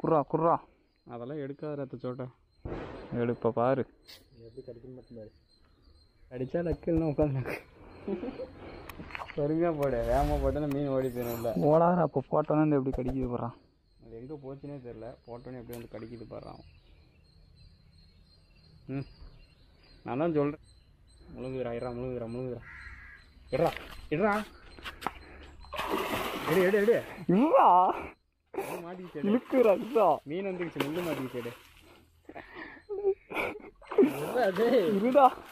குர்ரா குர்ரா. அதெல்லாம் எடுக்காத ரத்த சோட்டை. எடுப்ப பாரு. எப்படி கடிக்கணும் மட்டும் பாரு. கடிச்சா நக்கல்னு உட்காந்து பொறுமையாக போடு. வேகமாக போட்டோன்னா மீன் ஓடி போயிடும்ல. ஓடாத அப்போ போட்டோன்னா இந்த எப்படி கடிக்குது போடுறான். அது எங்கே போச்சுன்னே தெரில. போட்டோன்னே எப்படி வந்து கடிக்குது பாடுறான். நான் தான் சொல்கிறேன். முழுங்குறா முழுங்குறா. இடா எடு எடு எடு. இல்லா மாட்டிக்கிச்சு. இழுக்குறா இதா. மீன் வந்துருச்சு. முள்ளு மாட்டிக்கிச்சு. இருடா.